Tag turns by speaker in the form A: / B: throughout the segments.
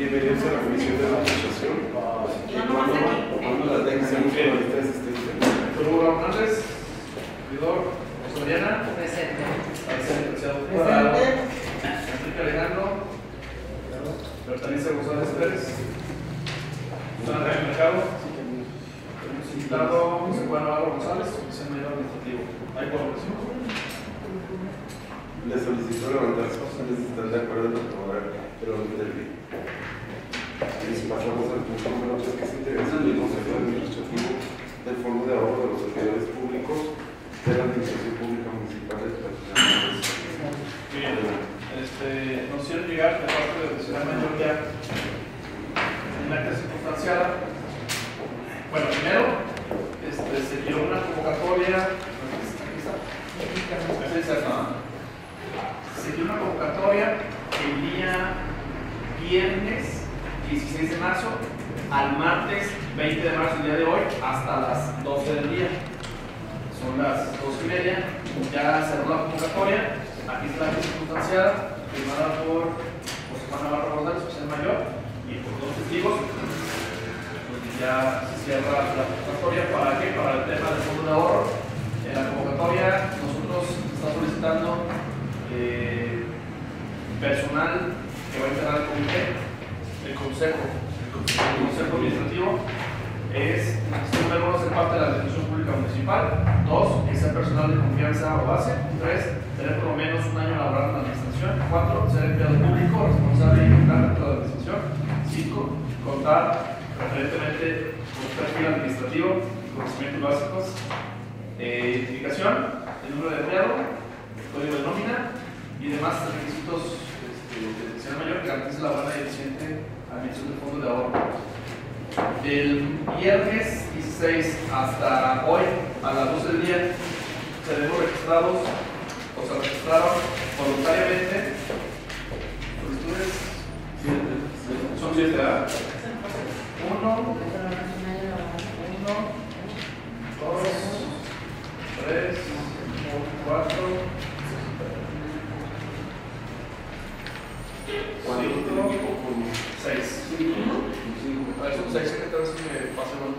A: Bienvenidos a la comisión de la asociación. ¿Cuándo la tengan?
B: Turbo Hernández, servidor José Mariana, presente. Enrique Alejandro, Bertaliza González Pérez, Susana Rey Mercado, hemos invitado a José Juan Navarro González, viceministro administrativo. ¿Hay colaboración?
A: Le solicito levantar sus opciones si están de acuerdo en aprobar el orden del día. Y si pasamos al punto número 3, que es integración del Consejo Administrativo del Fondo de Ahorro de los Servidores Públicos de la Administración Pública Municipal de Tlaxcala.
B: Bien, nos hicieron llegar de parte de la Ciudad Mayor ya en la acta circunstanciada. Bueno, primero se dio una convocatoria. Se dio una convocatoria el día viernes 16 de marzo al martes 20 de marzo, el día de hoy, hasta las 12 del día. Son las 12:30. Ya cerró la convocatoria. Aquí está la circunstanciada, firmada por José Juan Navarro González, oficial mayor, y por dos testigos. Ya se cierra la convocatoria. ¿Para qué? Para el tema del fondo de ahorro. En la convocatoria nosotros estamos solicitando personal que va a integrar el comité, el consejo administrativo. Número 1, ser parte de la administración pública municipal. 2, que sea personal de confianza o base. 3, tener por lo menos un año laboral en la administración. 4, ser empleado público, responsable y eficaz dentro de la administración. 5, contar preferentemente con perfil administrativo, conocimientos básicos, identificación, el número de empleado, el código de nómina y demás requisitos de decisión mayor que garantice la buena y eficiente administración del fondo de ahorro. Del viernes 16 hasta hoy, a las 12 del día, seremos registrados o se registraron voluntariamente solicitudes. Son 7, ¿verdad? 1, 2, 3, 4, 6. Son 6 secretarios que me pasaron.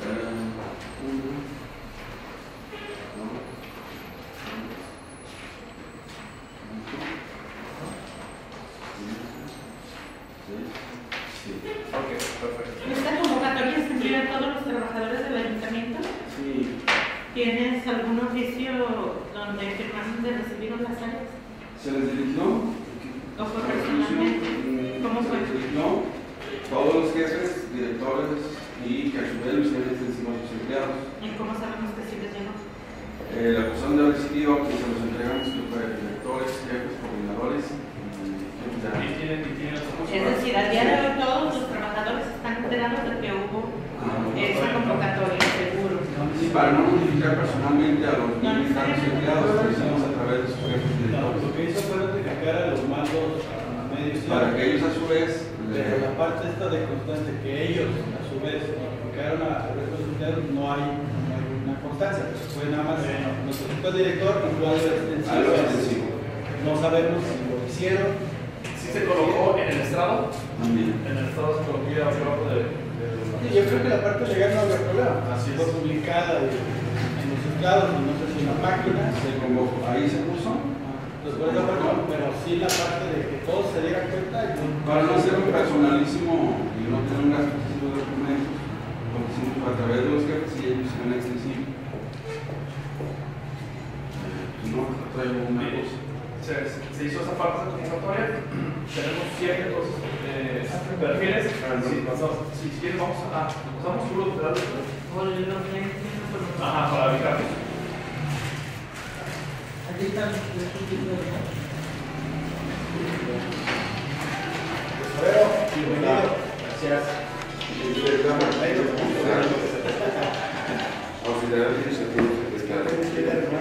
B: Ok, perfecto.
C: ¿Esta convocatoria se envía a todos los trabajadores del ayuntamiento?
A: Sí.
C: ¿Tienes algún oficio donde firmaron de recibir las áreas?
A: ¿Se les dirigió?
C: ¿O fue personalmente? ¿Cómo fue?
A: No, todos los jefes, directores y que a su vez los jefes encima de sus empleados.
C: ¿Y cómo sabemos que sí les llegó?
A: La cuestión de recibido que se los entregamos directores, jefes, coordinadores
B: Y tienen
C: Es decir, al día de hoy todos los trabajadores están enterados de que hubo esa convocatoria, seguro.
A: Sí, para no notificar personalmente a los militantes empleados, lo hicimos a través de sus jefes directores.
D: Lo que hizo fue notificar a los mandos a medios.
A: Para que ellos a su vez.
D: Pero la parte esta de constancia, que ellos a su vez notificaron a los empleados, no hay una constancia, pues fue nada más notificó al director y fue algo extensivo. No sabemos si lo hicieron.
B: Sí se colocó en el estrado.
A: También.
B: En el estrado se colocó ya abajo de
D: Yo creo que la parte legal no había problema.
B: Así
D: fue
B: es.
D: publicada en los estados, y no sé si en la página.
A: Se convocó, ahí se puso.
D: Pero sí la parte de que todos se dieran cuenta.
A: Para no ser un personalísimo y no tener un gasto excesivo de documentos, lo hicimos a través de los jefes y ellos se ven extensivos. No, traigo una cosa.
B: Se hizo esa parte de convocatoria. Tenemos 7 perfiles. Si quieres, pasamos su grupo. Ajá, para ubicarnos.
C: Aquí están los títulos.
D: Bienvenido.
B: Gracias.
A: Auxiliar administrativo secretario.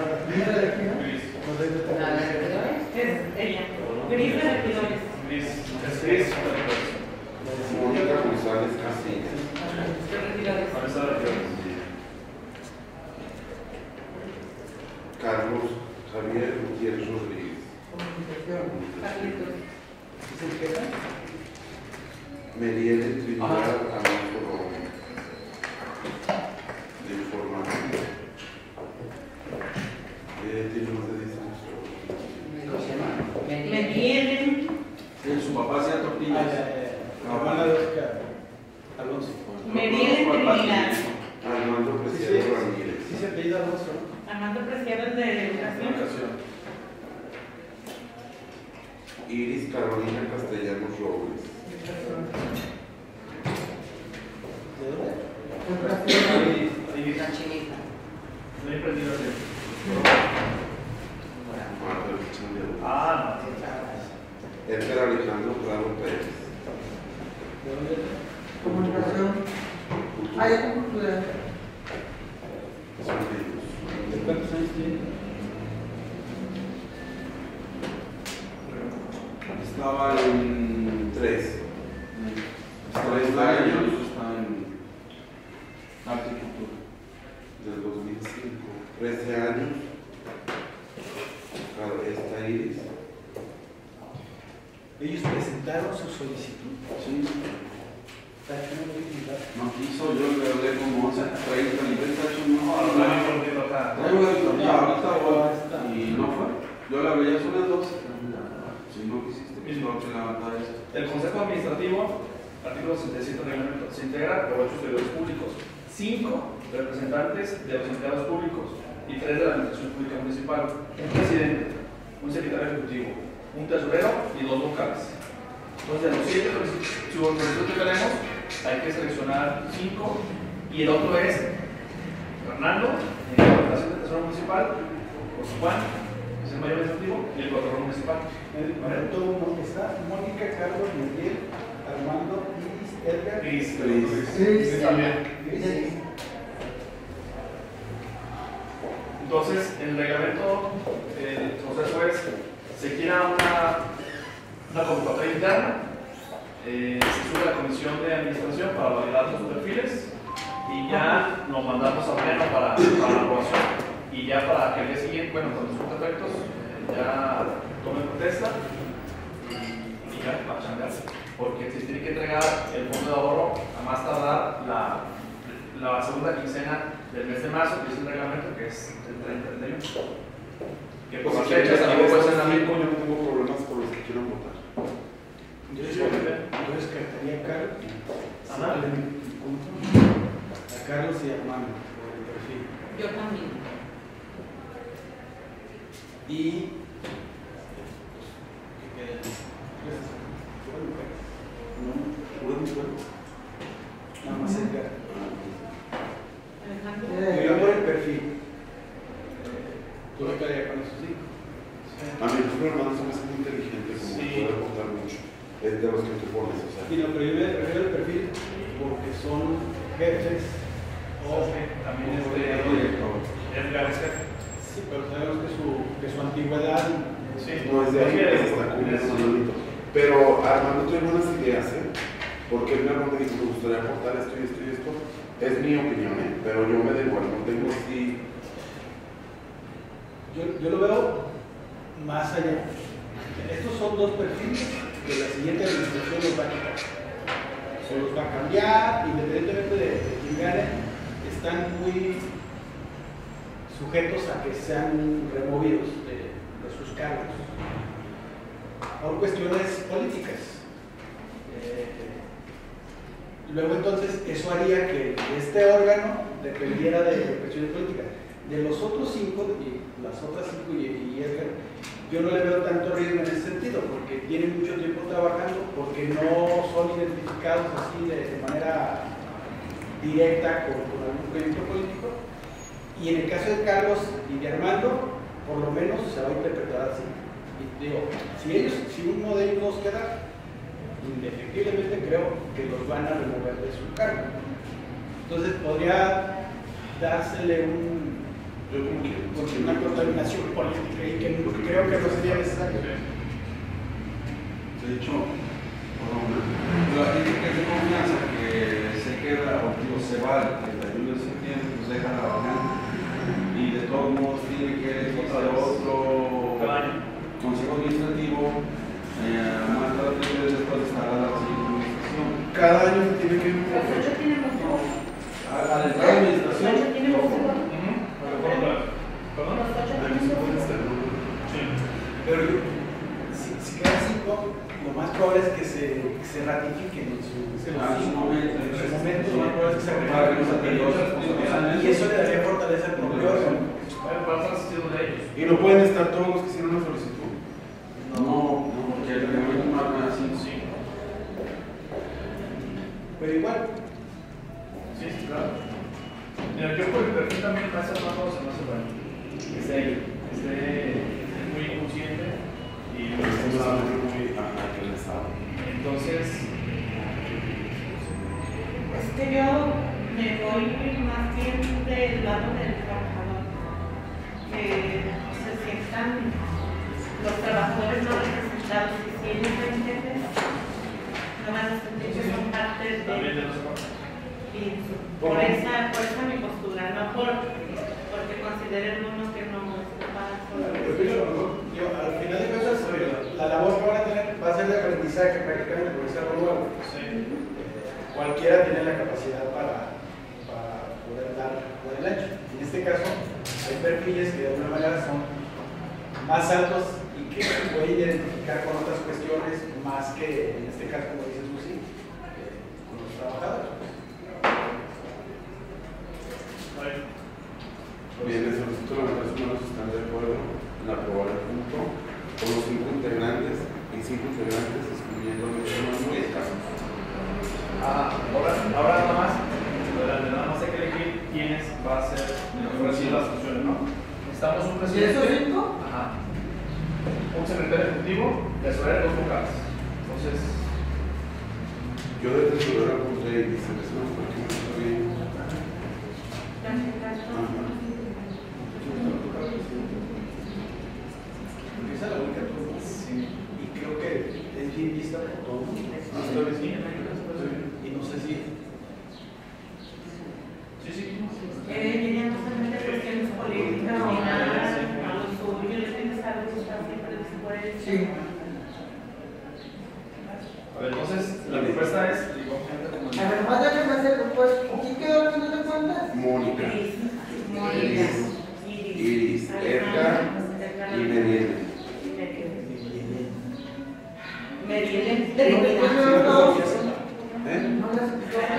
C: Es ella. Gris de regidores.
B: Gris.
A: Mónica González Casillas.
C: Regidores.
B: Vanessa Regidores.
A: Carlos Javier Gutiérrez Rodríguez.
C: Carlitos.
D: ¿Es el jefe?
A: Meriel Trinidad Alonso de informática. Tiene más de 10 años.
E: ¿Cómo se llama?
C: Meriel.
F: Su papá hacía tortillas.
D: La hermana de Oscar Alonso.
C: Meriel Trinidad.
A: Armando Preciado Ramírez.
D: Sí, se apellida Alonso, ¿no?
C: Armando Preciado es de educación.
A: Iris Carolina Castellanos Robles.
D: ¿De dónde?
E: Una chinita.
B: No he aprendido a hacer. Ah, no.
A: Edgar Alejandro Claro Pérez.
D: ¿De dónde?
E: Comunicación. Ah, ya tengo cultura.
A: Son ellos.
D: ¿De cuántos años tiene?
F: Estaba en
A: 3.
F: 30 años, está en arte y cultura.
A: Del 2005. 13 años. Claro, está Iris.
D: Ellos presentaron su solicitud.
F: Sí,
D: Está hecho una solicitud.
F: no quiso, yo le hablé como hace 30 ni 30 años, no.
B: No hay por qué tocar.
F: Traigo la auditoría, ahorita voy. Y no fue. Yo le hablé ya son las 12. Si no quisiste, pues no se levantar eso.
B: El Consejo Administrativo, artículo 67 del reglamento, se integra por 8 servidores públicos, 5 representantes de los empleados públicos y 3 de la Administración Pública Municipal, un presidente, un secretario ejecutivo, un tesorero y 2 vocales. Entonces, de los 7 solicitud que tenemos, hay que seleccionar 5 y el otro es Fernando, en la representación del Tesoro Municipal, José Juan, que es el mayor administrativo, y el Contralor Municipal.
D: Está Mónica, Carlos, Miguel, Armando, Iris, Edgar.
B: Cris también. Entonces, en el reglamento, el proceso es, se quiera una convocatoria interna, se sube a la comisión de administración para validar los perfiles y ya nos mandamos a pleno para la aprobación y ya para que el día siguiente, bueno, con los efectos, ya tomen protesta y ya para chambear, porque se tiene que entregar el fondo de ahorro a más tardar la segunda quincena del mes de marzo, que es el reglamento, que es el 31. Que por las fechas también puede ser también.
A: Yo no tengo problemas por los que quiero votar.
D: Yo descartaría a Carlos.
B: Ana.
D: A Carlos y a Armando por el perfil.
C: Yo también.
D: Y nada más Edgar.
C: Alejandro.
D: Yo por el perfil. Tú lo querías con esos 5.
A: A mí los hermanos se me hace muy inteligente, como
B: Sí.
A: puede votar mucho. Es de los que tú pones, o sea.
D: Y no, pero yo me refiero al perfil porque son jefes o
B: También es
F: Director.
B: Edgar es jefe.
D: sí, pero sabemos que su antigüedad
B: Sí.
A: No es de ahí que se está cumpliendo solito. Pero Armando tiene buenas ideas, ¿eh? Porque él me dijo, me gustaría aportar esto y esto y esto. Es mi opinión, ¿eh? Pero yo me da igual, no tengo así.
D: yo lo veo más allá. Estos son 2 perfiles que la siguiente administración los va a quitar. Se los va a cambiar, independientemente de quién gane, están muy sujetos a que sean removidos de sus cargos por cuestiones políticas. Luego entonces eso haría que este órgano dependiera de cuestiones políticas. De los otros 5 y las otras 5 y Edgar, yo no le veo tanto riesgo en ese sentido, porque tienen mucho tiempo trabajando, porque no son identificados así de manera directa con algún proyecto político. Y en el caso de Carlos y de Armando, por lo menos se va a interpretar así. Y digo, si uno de ellos nos queda, indefectiblemente creo que los van a remover de su cargo. Entonces podría dársele una contaminación política y que creo que no sería necesario.
F: De hecho, la gente que es de confianza que se queda o se va el 31 de septiembre, pues deja la vacante y de todos modos tiene que votar otro consejo administrativo más tarde después de estar a la siguiente administración.
A: cada año se tiene que ir un
C: Los 8 tienen músico.
F: Al entrar a la
C: Los
F: administración,
C: 8 tienen músico.
B: ¿Perdón?
C: Los 8
A: Ahí
C: tienen
A: sí puede
C: músico.
A: estar, ¿no?
B: Sí.
D: Pero si quedan 5, lo más probable es que se ratifiquen en su momento. En su momento, lo más probable es que se ratifiquen. Y eso le daría fortaleza al propio órgano.
B: ¿Cuál es el sentido de ellos?
A: Y no pueden estar todos los que hicieron una solicitud.
F: no, porque el reglamento marca así.
B: Sí.
D: Pero igual,
B: Sí, sí, claro. Mira, yo por el perfil también me hace rato se me hace bueno. Esté muy consciente y
A: Pero
B: muy
A: estamos
B: responsable.
A: hablando muy que el Estado.
B: Entonces,
C: Yo me voy más bien del lado del trabajador. Que se sientan los trabajadores no representados, y si ellos ven jefes, no van a sentir que son parte
B: también
C: de.
B: de los
C: Y por esa mi postura, no porque consideren uno que no está para
D: yo, al final de cuentas, la labor que van a tener va a ser de aprendizaje prácticamente, porque es algo nuevo.
B: Sí.
D: Cualquiera tiene la capacidad para poder dar por el ancho. En este caso, hay perfiles que de alguna manera son más altos y que se pueden identificar con otras cuestiones más que, en este caso, como dices tú, sí, con los trabajadores.
A: Bien, el solicitud de los derechos humanos están de acuerdo en aprobar el punto con los 5 integrantes y 5 integrantes excluyendo a los demás muy escasos.
B: Ahora nada más, nada más hay que elegir quiénes va a ser recibir las funciones, ¿no? Necesitamos un
E: ¿Y
B: presidente.
E: esos 5?
B: Ajá. Un secretario ejecutivo, tesorero, 2 vocales. Entonces,
A: Yo de tesorero apunté y se me suena porque no está bien.
D: Porque esa es la única turma. Y creo que es bien vista por todo el mundo. Y no sé si.
B: sí.
C: Dirían justamente cuestiones políticas ni nada, a lo suyo, les tienes algo que está siempre dispuesto.
E: Sí.
B: A ver, entonces, la propuesta es,
E: A ver, más déjame hacer, pues, ¿quién quedó al final de cuentas?
A: Mónica,
C: Mónica,
A: Iris, Edgar y Meriel.
C: Meriel,
A: ¿Eh?
E: No las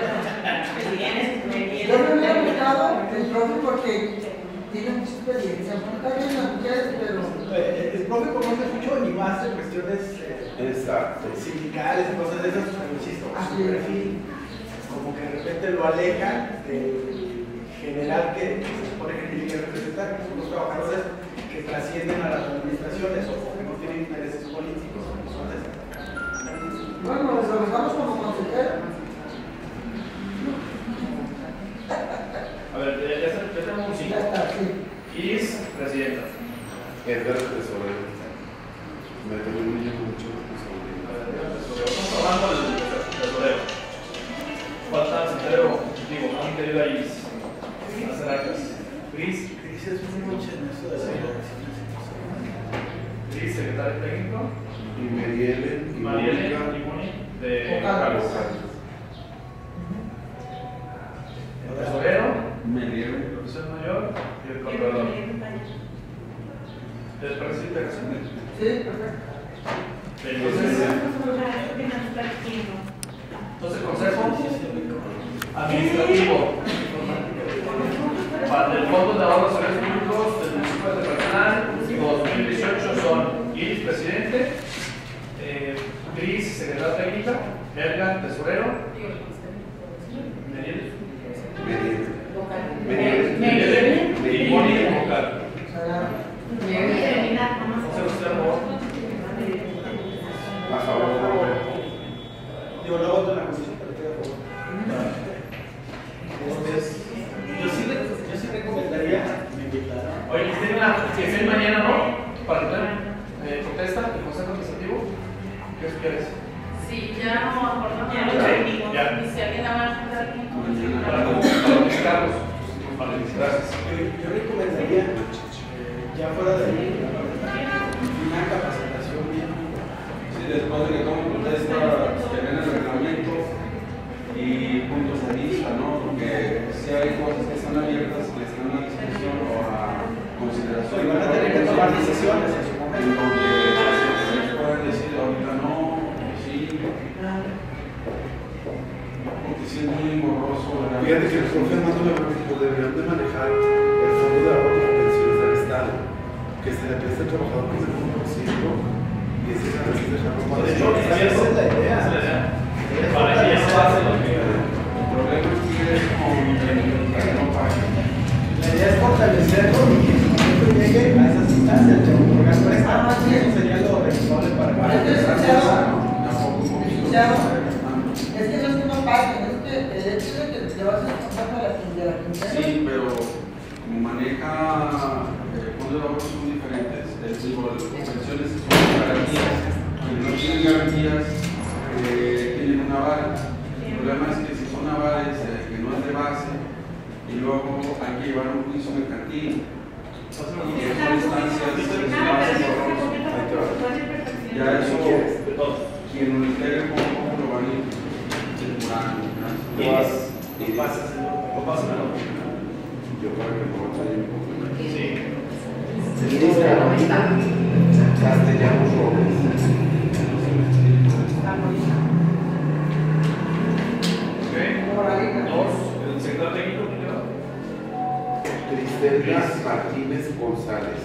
E: Yo me hubiera gustado el profe porque tiene mucha experiencia. No está bien las mujeres, pero.
D: El profe conoce mucho y más de cuestiones
A: Exacto.
D: sindicales y cosas de esas, pero insisto,
E: Así
D: su
E: es.
D: perfil como que de repente lo aleja del general que se supone que tiene que representar, que son los trabajadores que trascienden a las administraciones o que no tienen intereses políticos o personales.
E: Bueno, nos lo dejamos como consejero.
B: a ver, ya tenemos un 5.
E: Ya está, sí.
B: Iris, presidenta.
A: Edgar tesorero. Me tengo un niño con mucha responsabilidad.
B: Estamos hablando del tesorero. Falta el secretario ejecutivo, ¿no? Querido Iris. Hacer actas. Gris,
D: Dices muy mucho en eso de
B: Gris, secretario técnico.
A: Y Meriel y
B: Marielle
A: Mónica.
B: y Moni de
E: Vocales.
B: vocales. El tesorero,
F: Me niego.
B: el profesor mayor y el contador. ¿Les parece interesante?
E: Sí, perfecto.
B: Entonces, el consejo administrativo para el Fondo de Ahorros Sociales Públicos del Municipio de Personal 2018 son Iris, presidente, Gris, secretaria técnica, Edgar, tesorero, Meriel y Moni, vocal. Entonces, usted, por favor.
A: A favor.
D: Digo, no voto en la comisión, pero estoy a favor. Yo sí recomendaría me invitaran.
B: Oye, que estén mañana, ¿no? Para que protesta el Consejo Administrativo. ¿Qué quieres?
G: Sí, ya no acordamos.
C: Ya no
B: Sí, ya.
G: Y si alguien la va a juntar,
B: Para notificarlos. Vale, gracias.
D: Yo recomendaría, ya fuera de ahí, una capacitación bien.
F: Sí, después de que tomen protesta, que ven el reglamento, siente muy engorroso.
A: Fíjate que el profe Armando me dijo, deberían de manejar el fondo de ahorro de pensiones del Estado, que se le presta al trabajador con el 1% y ese es a veces dejarlo para
D: De hecho, esa es la idea.
B: Para que ya se hace lo que.
F: El problema es que es como que no pague.
D: La idea es fortalecerlo y que su momento llegue a esas instancias, de otorgar préstamos. Eso sería lo responsable para
E: Es que no es que no paguen, es que el hecho de que te vas a contar de la quincena.
F: Sí, pero como maneja fondos de ahorro son diferentes. Las pensiones son garantías. Quienes no tienen garantías tienen un aval. El problema es que si son avales que no es de base y luego hay que llevar un juicio mercantil. Y son instancias ya eso quien lo entregue como lo van a ir depurando.
B: Y pasa.
A: Yo para que no vaya a complemento.
B: Sí.
A: Castellanos Robles.
B: Ok. 2. El sector técnico,
A: Cristelia Martínez González.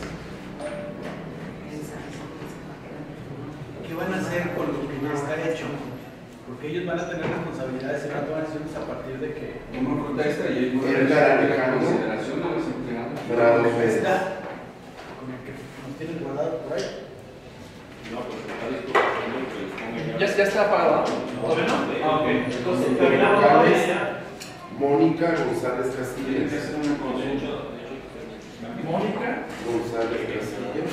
D: ¿Qué van a hacer con lo que ya está hecho? Porque ellos van a tener responsabilidades y van a tomar decisiones a partir de que
F: Una protesta y hay una consideración a los empleados.
A: Bravo,
D: está con el que nos tienen guardado por ahí.
B: Ya está apagado. ¿Todavía no? Ah, ok. Entonces,
A: Mónica González
F: Tiene que
A: Castillo.
F: hacer una consulta.
B: Mónica.
A: González Castillo.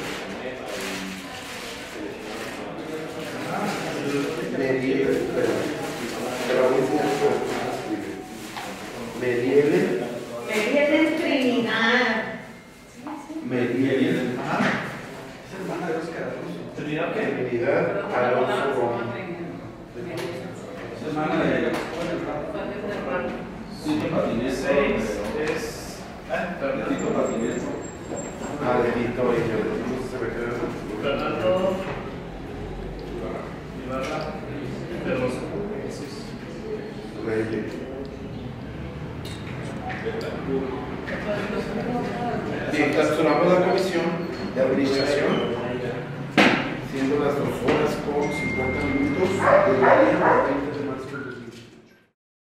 A: Meriele, pero voy a enseñar cómo se escribe. Meriele.
C: Me viene Trinidad.
A: Meriele.
D: Es hermana de Oscar Alonso.
B: ¿Trinidad qué?
A: Trinidad Alonso Román.
F: Es hermana de Tito Patinés.
B: 6 es.
F: Tito Patinés.
A: Ah, de Víctor y yo. No se me queda.
B: Fernando Ibarra de Rosa.
A: Reyes. Bien, clausuramos la comisión de administración, siendo las 2 horas con 50 minutos de la